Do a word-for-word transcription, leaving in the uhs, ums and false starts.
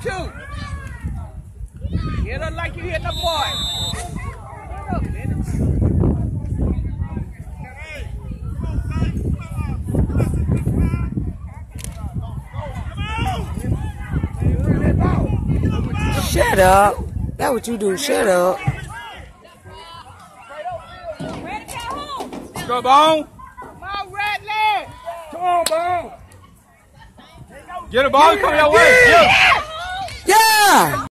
too. Hit her like you hit the boy. Shut up. That's what you do. Shut up. Let's go, Bone. Come on, red leg. Come on, Bone. Get a ball coming your way. Yeah. Yeah.